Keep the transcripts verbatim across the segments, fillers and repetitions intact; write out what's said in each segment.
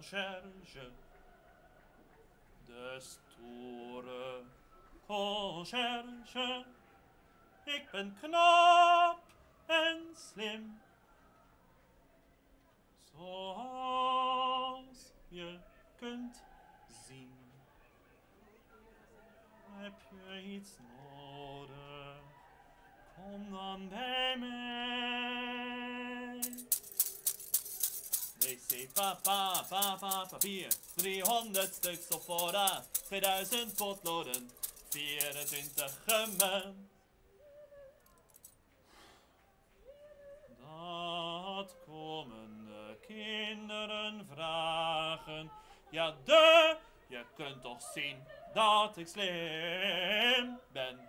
conciërge. De stoere conciërge. Ik ben knap en slim. Zoals je kunt zien. Heb je iets nodig? Kom dan bij mij. Wc, papa, papa, papier. driehonderd stuks op voorraad. tweeduizend potloden. vierentwintig gemmen. Dat komen de kinderen vragen. Ja, de, je kunt toch zien dat ik slim ben.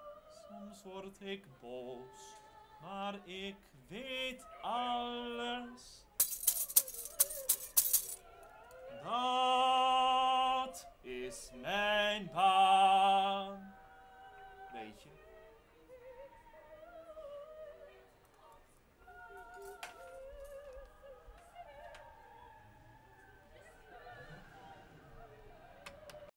Soms word ik boos, maar ik weet alles.